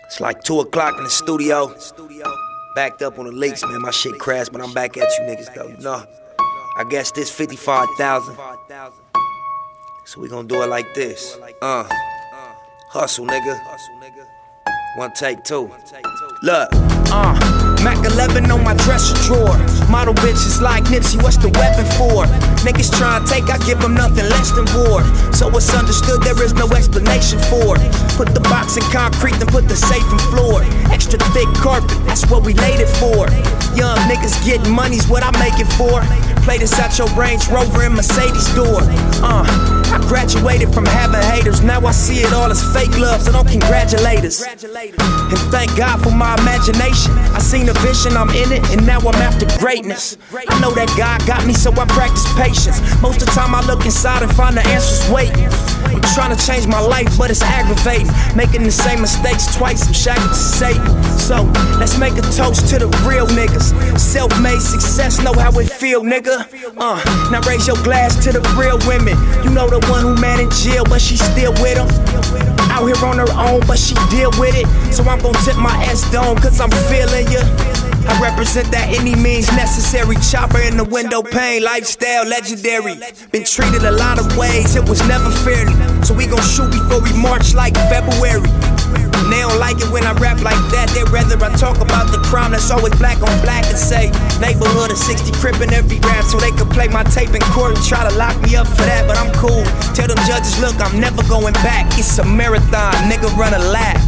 It's like 2 o'clock in the studio. Backed up on the leaks, man. My shit crashed, but I'm back at you niggas though. You know, I guess this 55,000. So we gonna do it like this. Hustle, nigga. 1 take 2. Look, Mac 11 on my dresser drawer. Model bitches like Nipsey, what's the weapon for? Niggas tryna take, I give them nothing less than war. So it's understood there is no explanation for it. Put the box in concrete, then put the safe in floor. Extra thick carpet, that's what we laid it for. Young niggas getting money's what I make it for. Play this out your Range Rover and Mercedes door. I graduated from having haters, now I see it all as fake love, so don't congratulate us. And thank God for my imagination. I seen a vision, I'm in it, and now I'm after greatness. I know that God got me, so I practice patience. Most of the time I look inside and find the answers waiting. I'm trying to change my life, but it's aggravating. Making the same mistakes twice, I'm shackled to Satan. So, let's make a toast to the real niggas. Self-made success, know how it feel, nigga. Now raise your glass to the real women. You know the one who man in jail, but she still with him. Out here on her own, but she deal with it. So I'm gon' tip my S-dome, cause I'm feeling ya. I represent that any means necessary. Chopper in the window pane, lifestyle legendary. Been treated a lot of ways, it was never fairly. So we gon' shoot before we march like February. And they don't like it when I rap like that. They'd rather I talk about the crime that's always black on black and say neighborhood of 60 crip in every rap, so they could play my tape in court and try to lock me up for that. But I'm cool. Tell them judges, look, I'm never going back. It's a marathon, nigga, run a lap.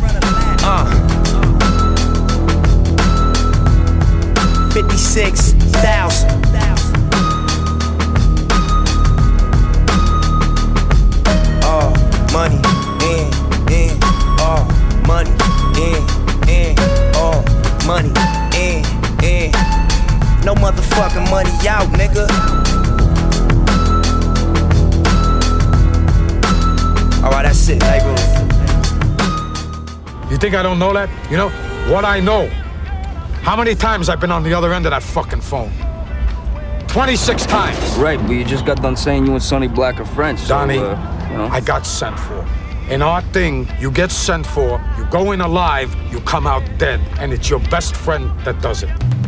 56,000. Money in, money in, money in. No motherfucking money out, nigga. Alright, that's it, neighborhood. You think I don't know that? You know what I know? How many times I've been on the other end of that fucking phone? 26 times. Right, but you just got done saying you and Sonny Black are friends. Donnie, so, you know. I got sent for. In our thing, you get sent for, you go in alive, you come out dead, and it's your best friend that does it.